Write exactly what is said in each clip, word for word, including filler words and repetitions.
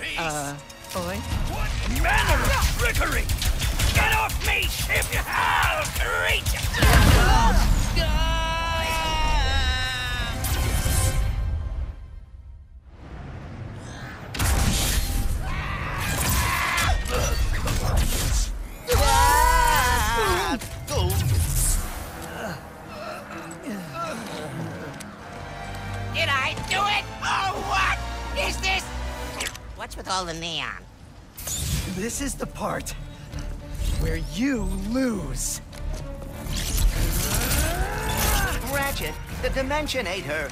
peace. Uh, boy? What manner of trickery? Get off me, if you have creature! Did I do it? Oh, what is this? What's with all the neon? This is the part where you lose. Ratchet, the Dimension ate her.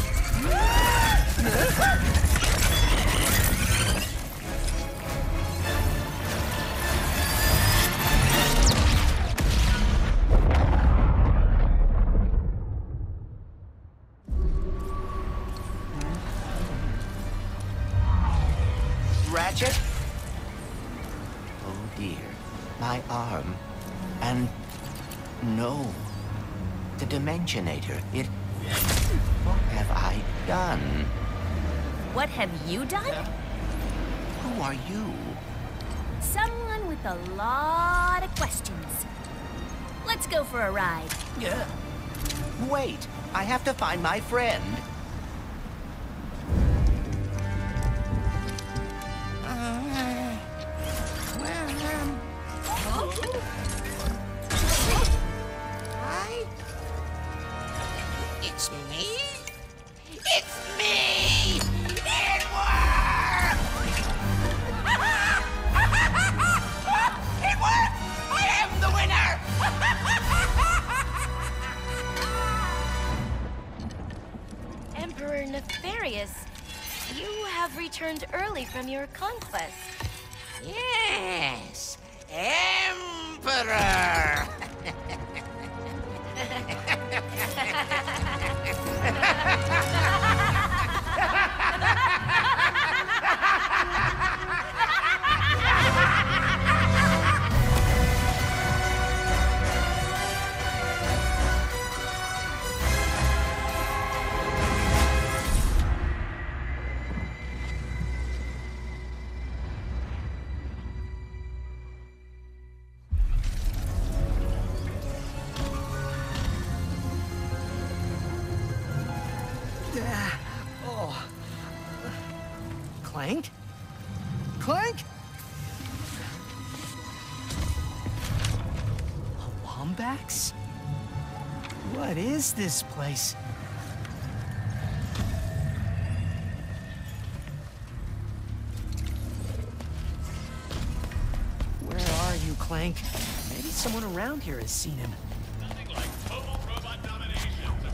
Ratchet? Oh dear, my arm. And no, the Dimensionator, it... What have I done? What have you done? Who are you? Someone with a lot of questions. Let's go for a ride. Yeah. Wait, I have to find my friend. Hi? It's me? It's me! It worked! It worked! I am the winner! Emperor Nefarious, you have returned early from your conquest. Yes, Emperor! Oh. Clank? Clank? A Wombax? What is this place? Where are you, Clank? Maybe someone around here has seen him. Nothing like total robot domination.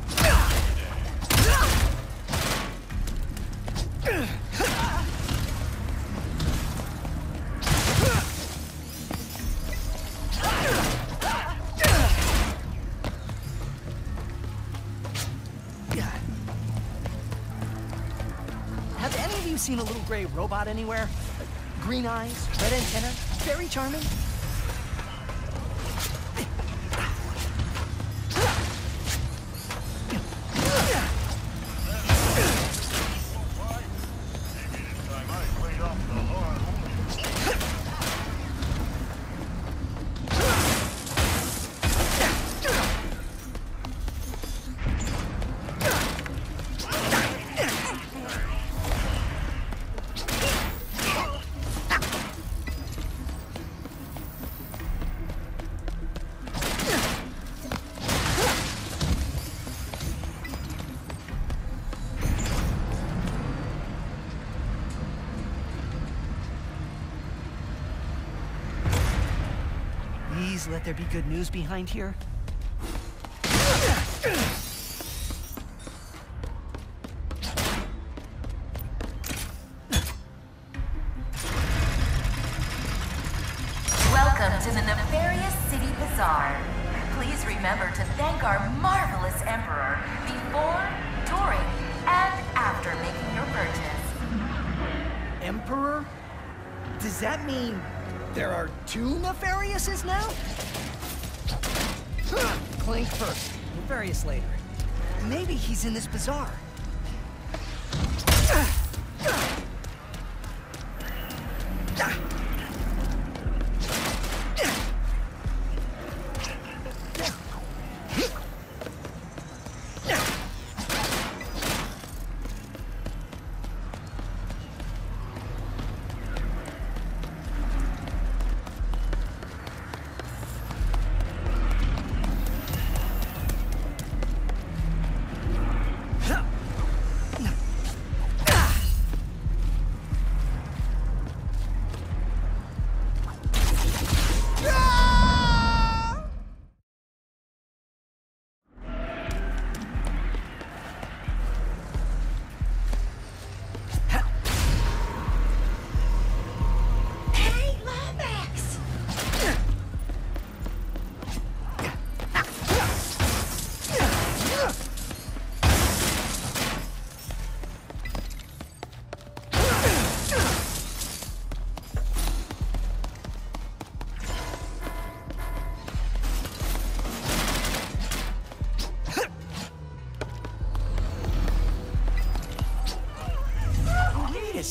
Have any of you seen a little gray robot anywhere? Green eyes, red antenna, very charming. Please let there be good news behind here. Welcome to the Nefarious City Bazaar. Please remember to thank our marvelous Emperor before, during, and after making your purchase. Emperor? Does that mean there are two Nefariouses now? Clank first, Nefarious later. Maybe he's in this bazaar.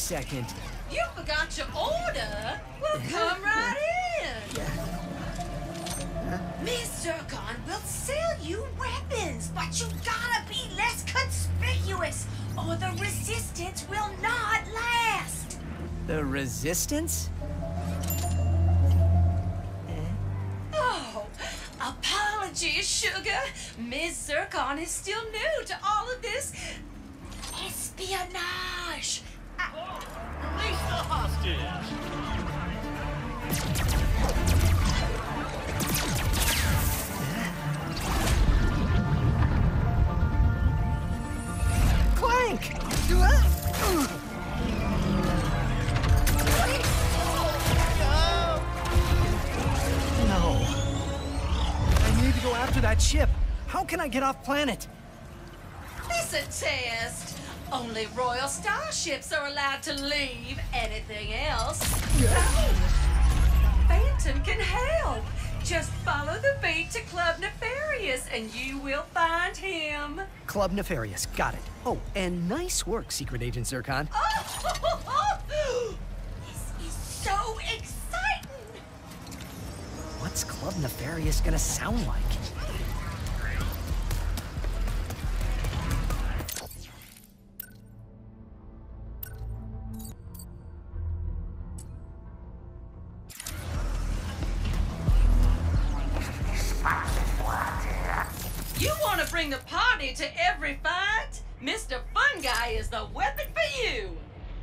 second. You forgot your order? Well, come right in. Miss Zircon will sell you weapons, but you gotta be less conspicuous, or the resistance will not last. The resistance? Oh, apologies, Sugar. Miss Zircon is still new to all of this espionage. Release the hostage! Clank! No. I need to go after that ship. How can I get off planet? It's a test. Only royal starships are allowed to leave. Anything else? No. Phantom can help. Just follow the beat to Club Nefarious and you will find him. Club Nefarious, got it. Oh, and nice work, Secret Agent Zircon. Oh, this is so exciting. What's Club Nefarious gonna sound like? You want to bring the party to every fight? Mister Fun Guy is the weapon for you.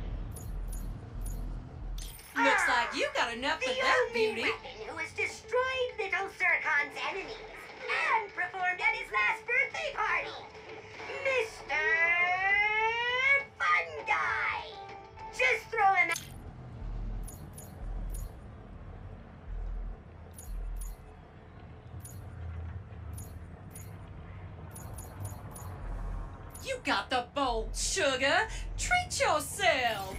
Looks like you got enough for that beauty. The only weapon who has destroyed Little Zircon's enemies and performed at his last birthday party, Mister Fun Guy. Just throw him out. You got the bolt, Sugar. Treat yourself.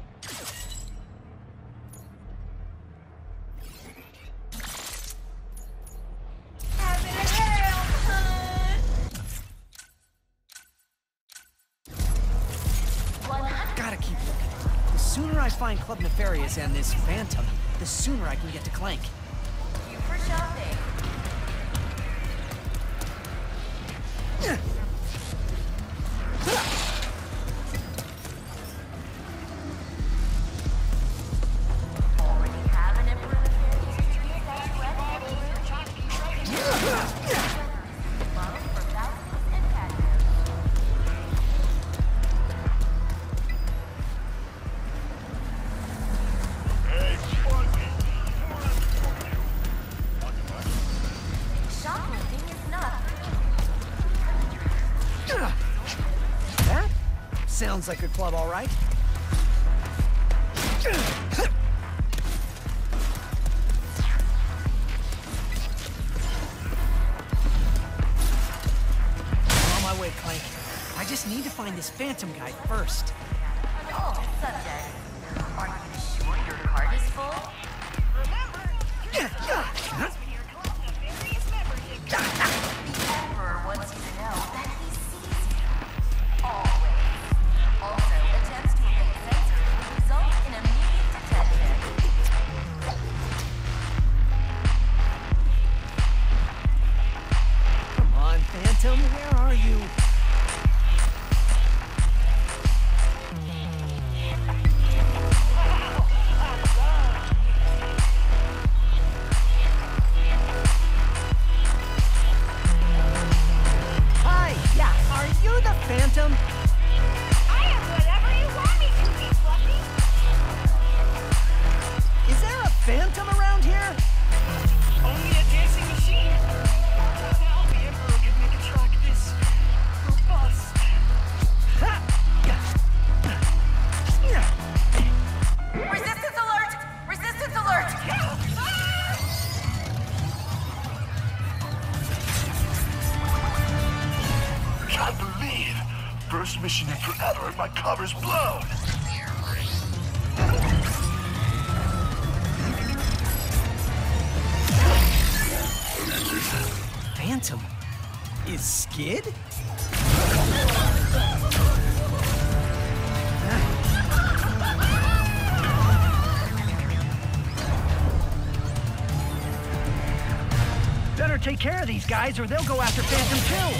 Have it hell, hun. Gotta keep looking. The sooner I find Club Nefarious and this Phantom, the sooner I can get to Clank. You for shopping. Already have an Emperor Nefarious tree that's weapon. Love for bounties and patios. Hey, Sparky! Shoplifting is not That sounds like a club, all right. On my way, Clank. I just need to find this Phantom guy first. all subject. Are you sure your cart is full? The Emperor wants you to know that he sees you. Always. Also, attempts to evade censors will result in immediate detention. Come on, Phantom, where are you? Hi, yeah, are you the Phantom? I am whatever you want me to be, Fluffy. Is there a Phantom around here? Only a dancing machine. Now the Emperor can make a track this robust. Ha! Resistance alert! Resistance alert! Can't believe! First mission in forever and my cover's blown! Phantom? Is Skid? Better take care of these guys or they'll go after Phantom too.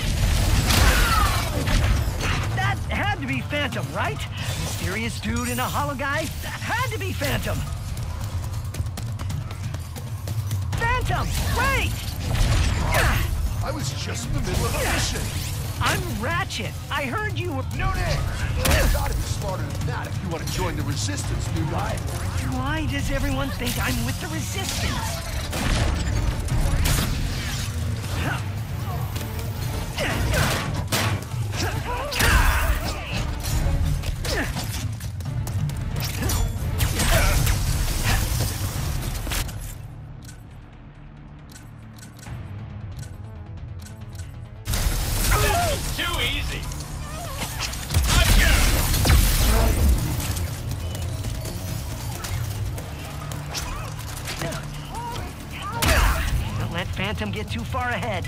That had to be Phantom, right? Mysterious dude in a hollow guy? That had to be Phantom. Phantom, wait! I was just in the middle of a mission. I'm Ratchet. I heard you were... No, Nick. You gotta be smarter than that if you want to join the Resistance, new guy. Why does everyone think I'm with the Resistance? Too easy. Don't let Phantom get too far ahead.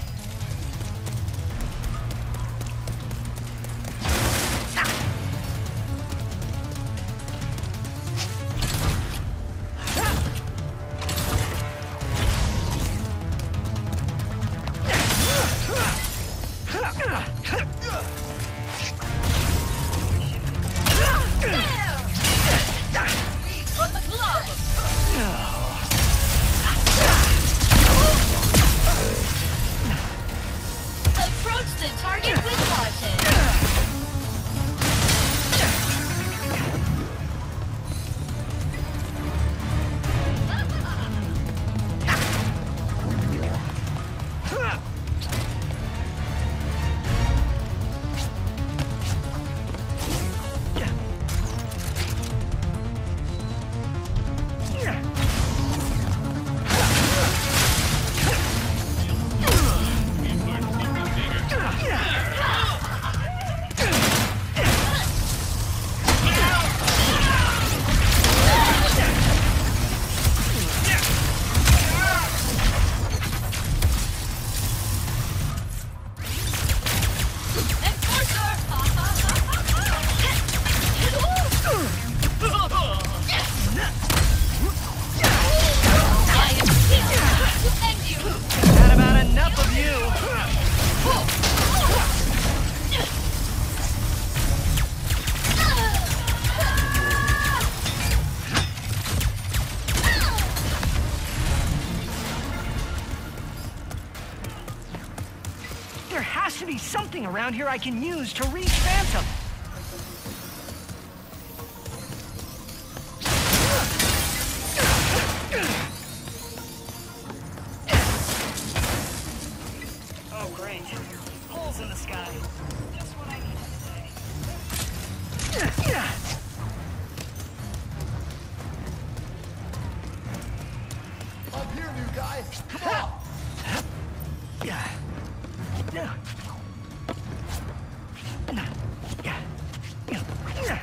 Approach the target with caution. Had about enough of you. There has to be something around here I can use to reach Phantom. Oh, great. Holes in the sky. Just what I need today. Up here, new guy. Come on. Yeah. Yeah. Yeah. Yeah.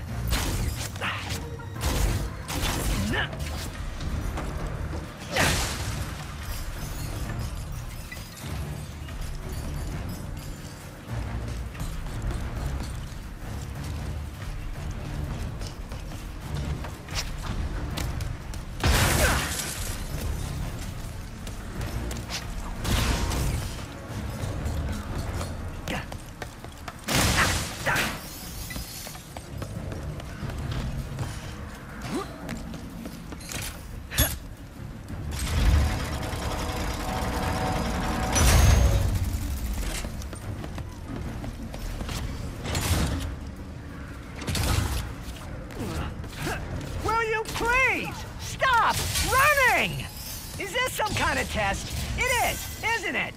Will you please stop running? Is this some kind of test? It is, isn't it?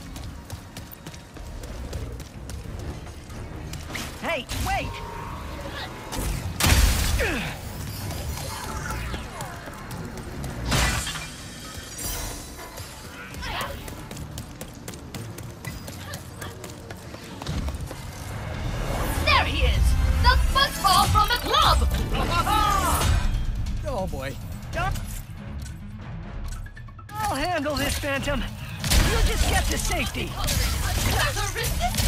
Hey, wait! There he is! The football from the club! Oh boy. I'll handle this, Phantom. You'll just get to safety. The resistance!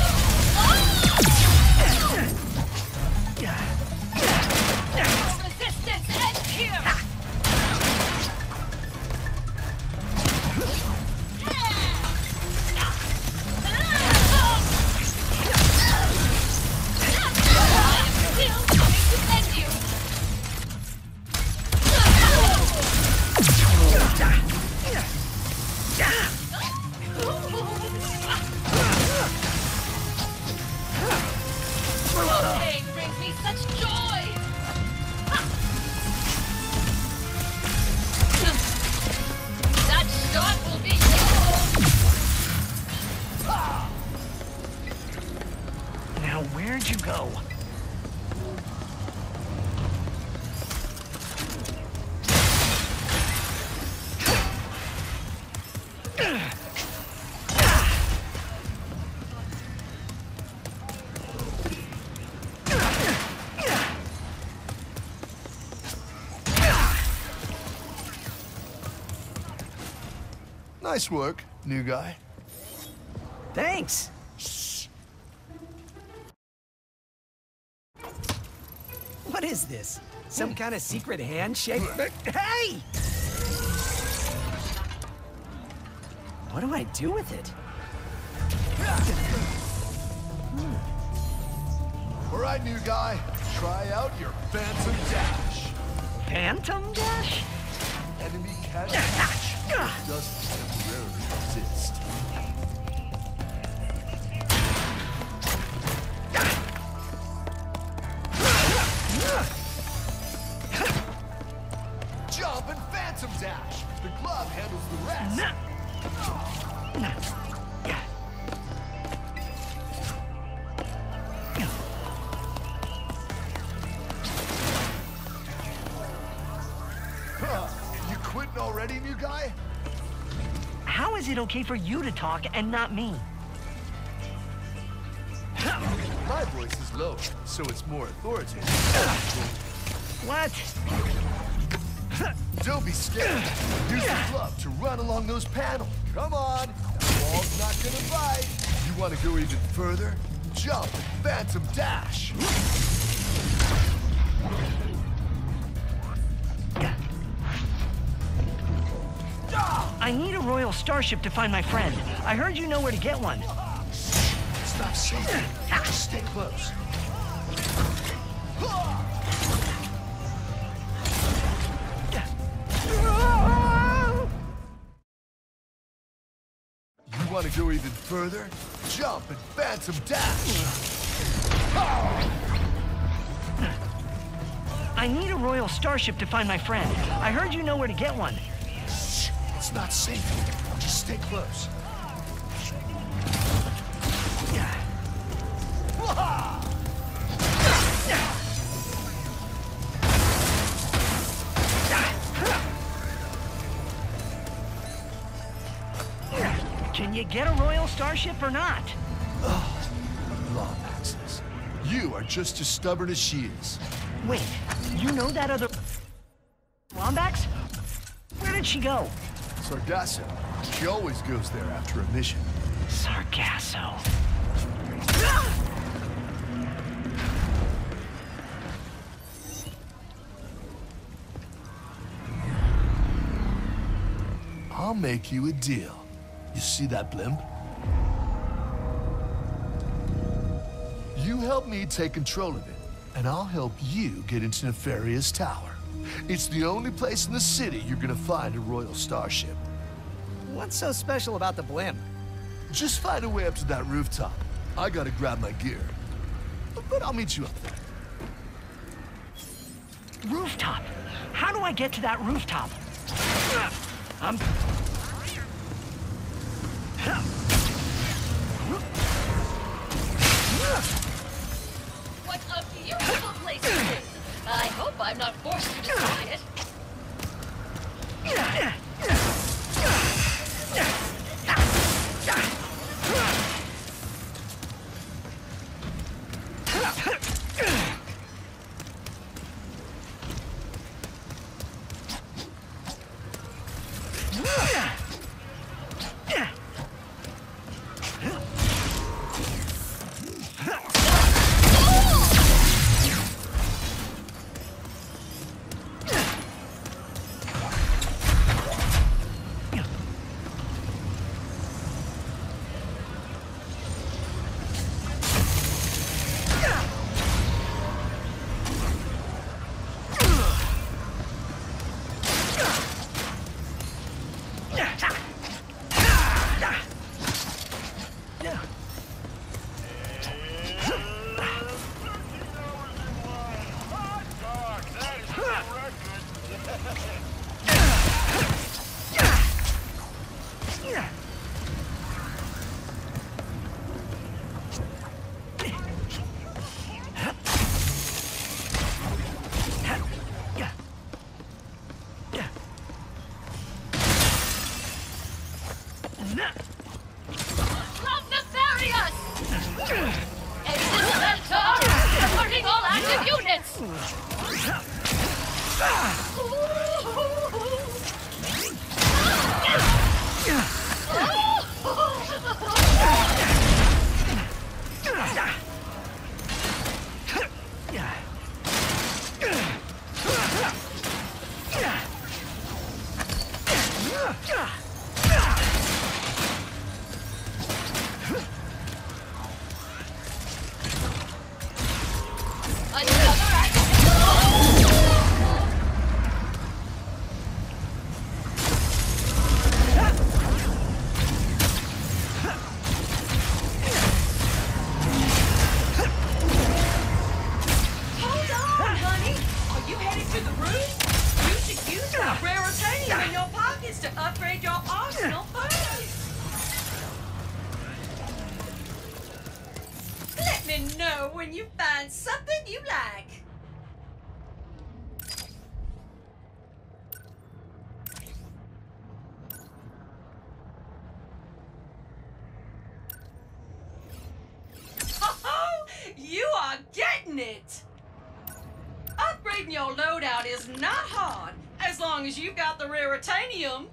Resistance ends here! Nice work, new guy. Thanks. What is this? Some kind of secret handshake? Hey! What do I do with it? All right, new guy. Try out your Phantom Dash. Phantom Dash? Enemy catch doesn't temporarily exist. Jump and Phantom Dash. The glove handles the rest. Huh. You quitting already, new guy? How is it okay for you to talk and not me? My voice is lower, so it's more authoritative. What? Don't be scared. Use the glove to run along those panels. Come on. That wall's not gonna bite. You want to go even further? Jump and Phantom Dash. I need a Royal Starship to find my friend. I heard you know where to get one. It's not safe. Just stay close. You want to go even further? Jump and Phantom Dash. I need a Royal Starship to find my friend. I heard you know where to get one. It's not safe. Just stay close. Can you get a Royal Starship or not? Lombaxes. You are just as stubborn as she is. Wait, you know that other Lombax? Where did she go? Sargasso. She always goes there after a mission. Sargasso. I'll make you a deal. You see that blimp? You help me take control of it, and I'll help you get into Nefarious Tower. It's the only place in the city you're gonna find a Royal Starship. What's so special about the blimp? Just find a way up to that rooftop. I gotta grab my gear. But I'll meet you up there. Rooftop? How do I get to that rooftop? I'm... What a beautiful place it is! I hope I'm not forced to decide it. Love Nefarious! Exit Centaur! Reporting all active units! When you find something you like. Oh, you are getting it. Upgrading your loadout is not hard, as long as you've got the Raritanium.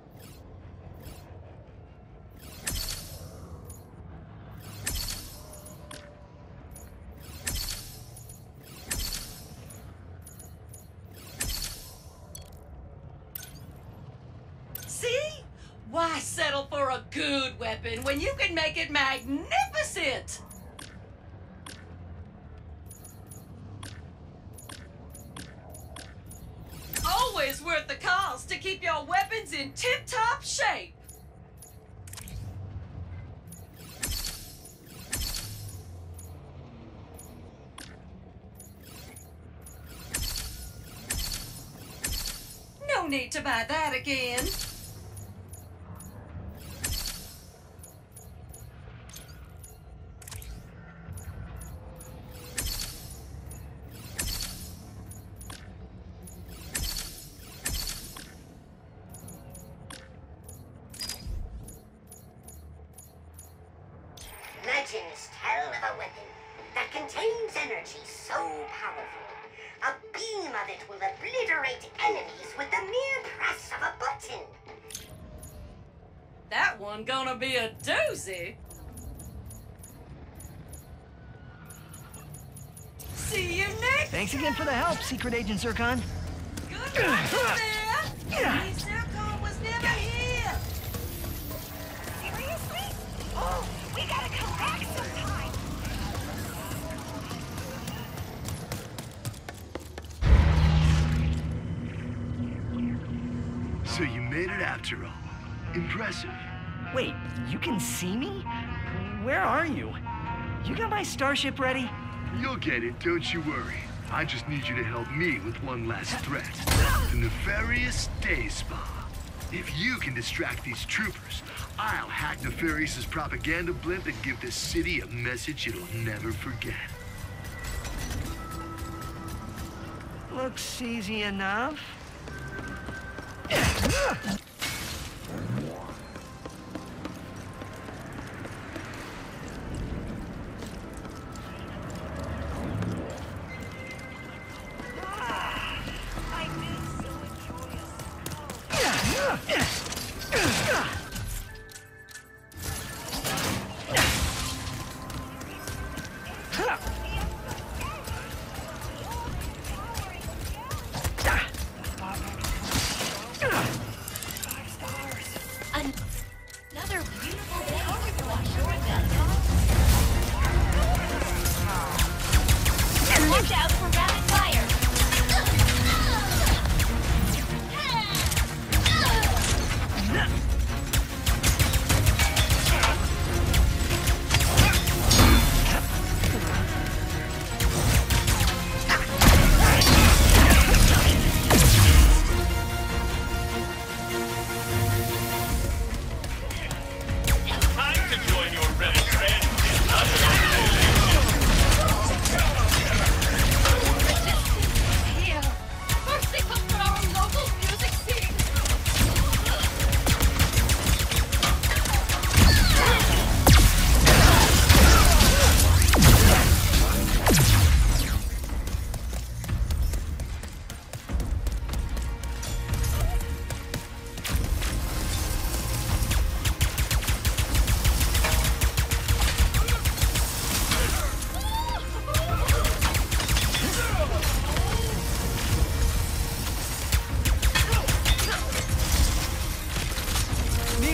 Why settle for a good weapon when you can make it magnificent? Always worth the cost to keep your weapons in tip-top shape. No need to buy that again. Legends tell of a weapon that contains energy so powerful, a beam of it will obliterate enemies with the mere press of a button. That one gonna be a doozy. See you next. Thanks again for the help, Secret Agent Zircon. Good luck there. Hey, Zircon was never here. Seriously? Oh, we gotta come back sometime. So you made it after all. Impressive. Wait, you can see me? Where are you? You got my starship ready? You'll get it, don't you worry. I just need you to help me with one last threat. The Nefarious Day Spa. If you can distract these troopers, I'll hack Nefarious's propaganda blimp and give this city a message it'll never forget. Looks easy enough. Another beautiful day to watch your guns. Watch out for rapid fire.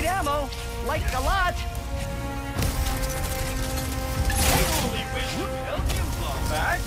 ammo. Like, a lot. Only wish to help you, Longback.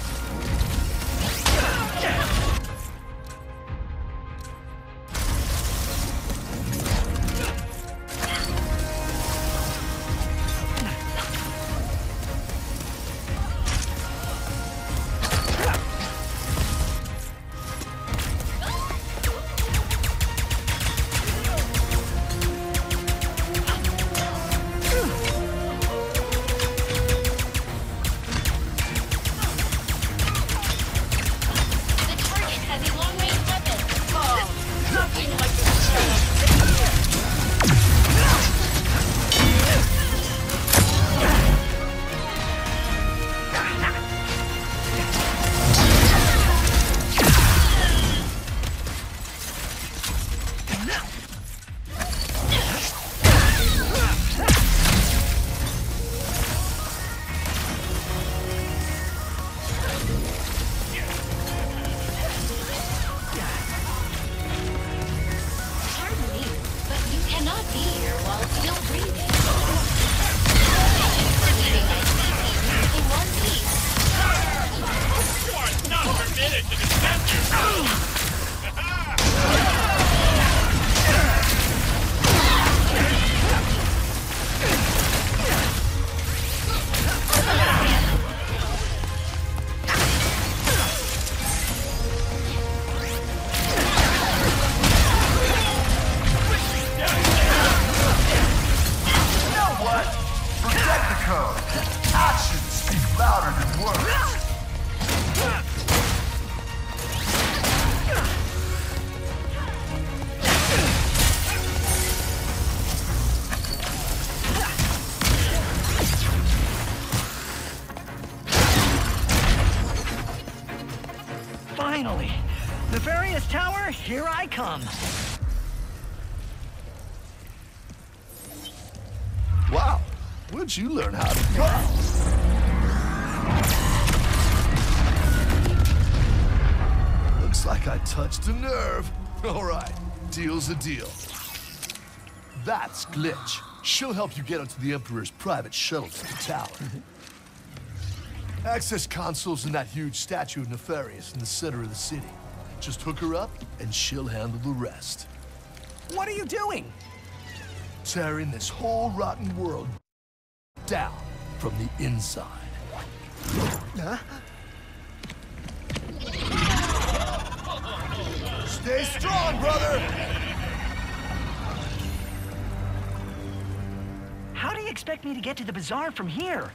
Finally! Nefarious Tower, here I come. Wow, where'd you learn how to go? Looks like I touched a nerve. All right, deal's a deal. That's Glitch. She'll help you get onto the Emperor's private shuttle to the tower. Access console's in that huge statue of Nefarious in the center of the city. Just hook her up, and she'll handle the rest. What are you doing? Tearing this whole rotten world down from the inside. Huh? Stay strong, brother! How do you expect me to get to the bazaar from here?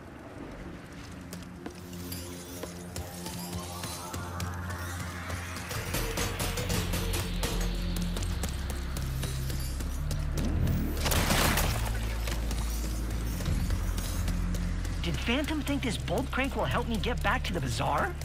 Did Phantom think this bolt crank will help me get back to the bazaar?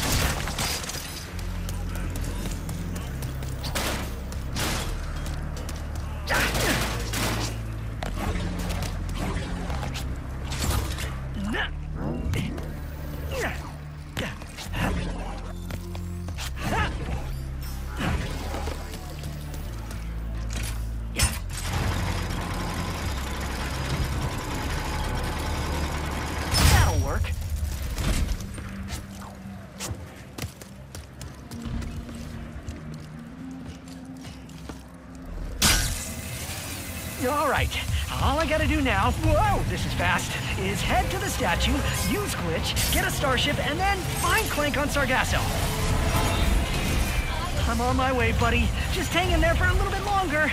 All right, all I gotta do now, whoa, this is fast, is head to the statue, use Glitch, get a starship, and then find Clank on Sargasso. I'm on my way, buddy. Just hang in there for a little bit longer.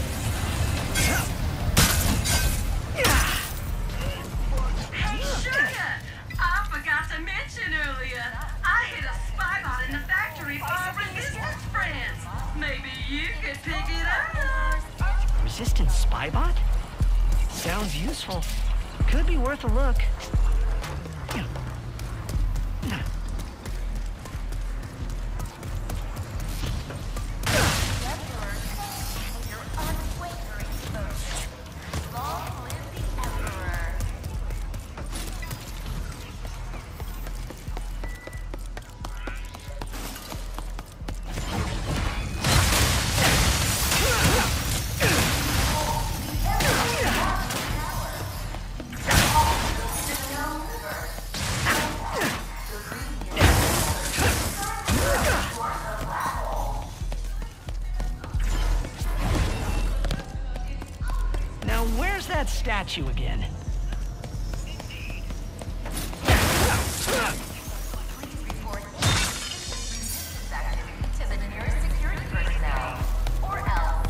Hey, Sugar! I forgot to mention earlier, I hit a spy bot in the factory for our resistance friends. Maybe you could pick it up. Resistance spy bot? Sounds useful. Could be worth a look. Now, where's that statue again? Please report this activity to the nearest security personnel, or else.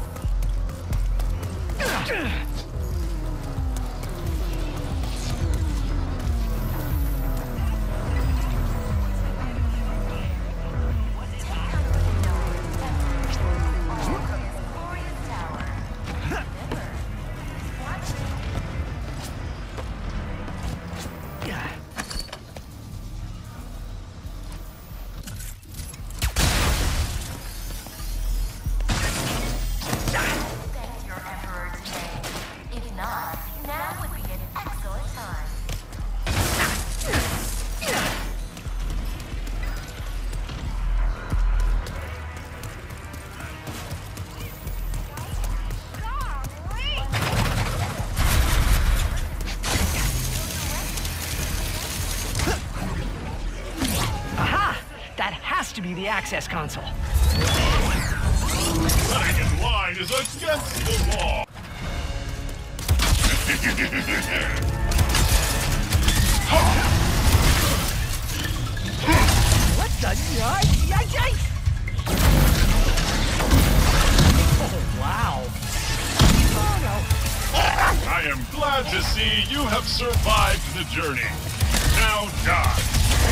To be the access console. Cutting in line is against the law. What the yikes? Yikes! Yikes! Oh wow! Oh no! I am glad to see you have survived the journey. Now die.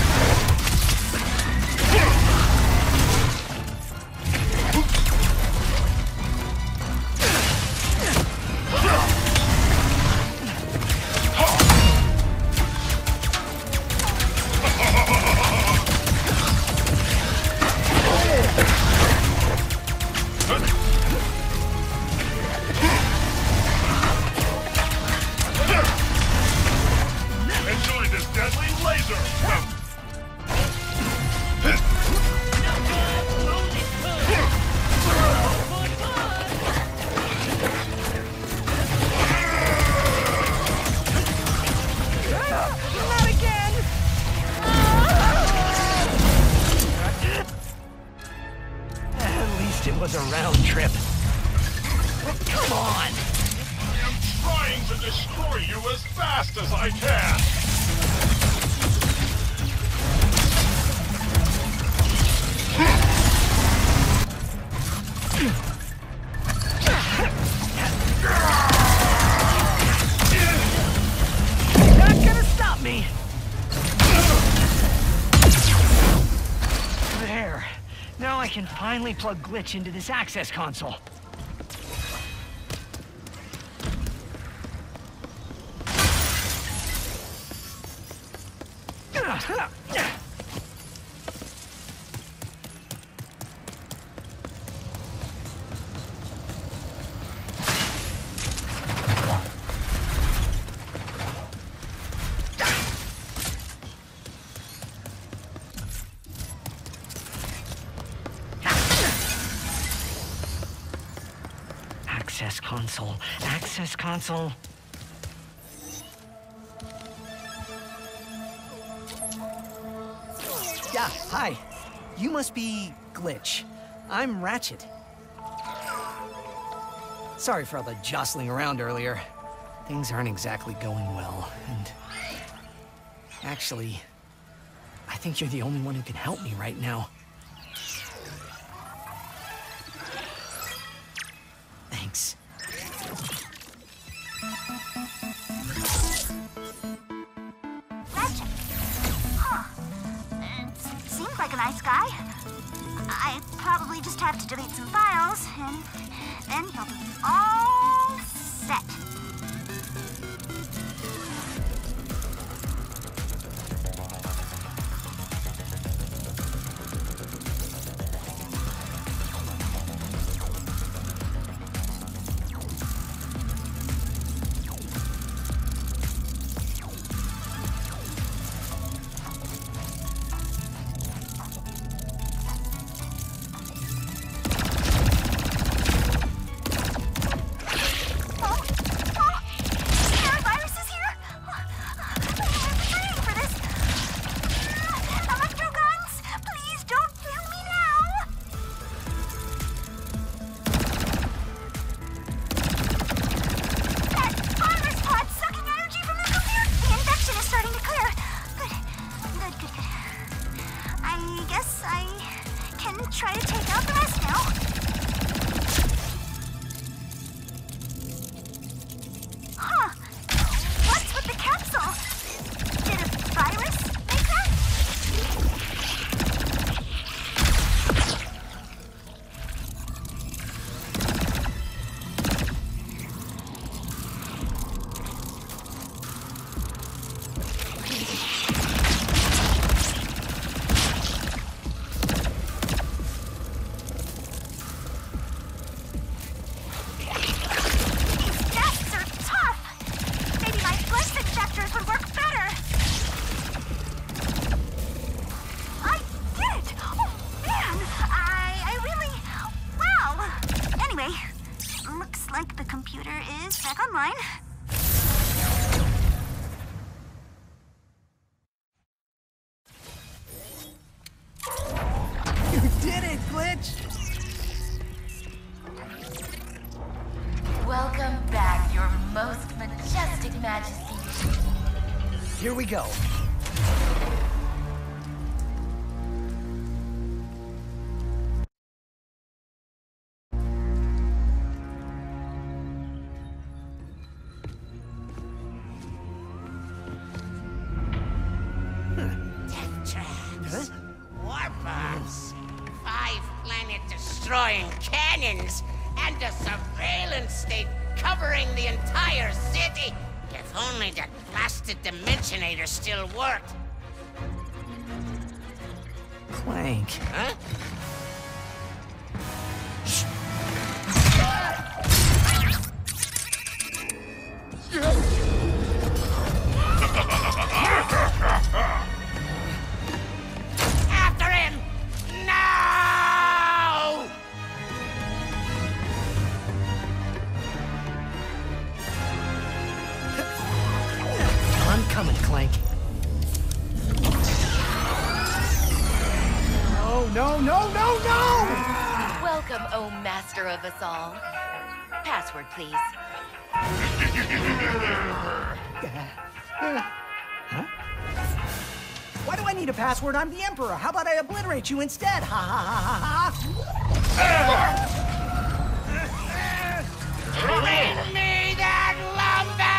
Enjoy this deadly laser! Not again! At least it was a round trip. Come on! I am trying to destroy you as fast as I can! Not gonna stop me! There. Now I can finally plug Glitch into this access console. Access console. Access console. Yeah, hi. You must be Glitch. I'm Ratchet. Sorry for all the jostling around earlier. Things aren't exactly going well, and... Actually, I think you're the only one who can help me right now. Thanks. Ratchet. Huh. Uh, seems like a nice guy. I probably just have to delete some files, and then he'll be all set. is back online. You did it, Glitch! Welcome back, your most majestic majesty. Here we go. Death traps. War bombs. Five planet-destroying cannons. And a surveillance state covering the entire city. If only that blasted Dimensionator still worked. Clank. Huh? After him! No! I'm coming, Clank. No, no, no, no, no! Welcome, oh master of us all. Password, please. Huh? Why do I need a password? I'm the Emperor. How about I obliterate you instead? Ha ha ha ha ha! Bring me that lumber!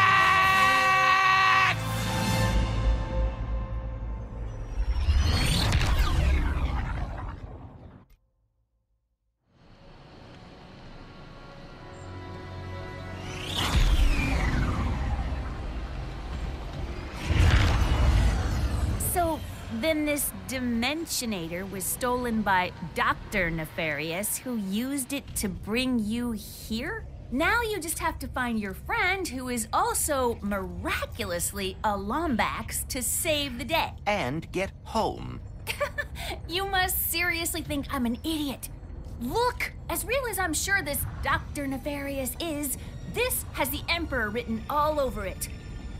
So, then this Dimensionator was stolen by Doctor Nefarious, who used it to bring you here? Now you just have to find your friend, who is also miraculously a Lombax, to save the day. And get home. You must seriously think I'm an idiot. Look, as real as I'm sure this Doctor Nefarious is, this has the Emperor written all over it.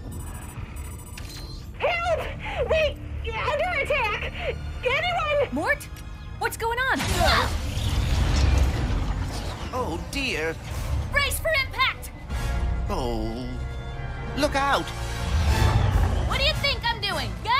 Help! Wait! Under attack! Anyone! Mort? What's going on? Oh, dear. Brace for impact! Oh. Look out! What do you think I'm doing? Go!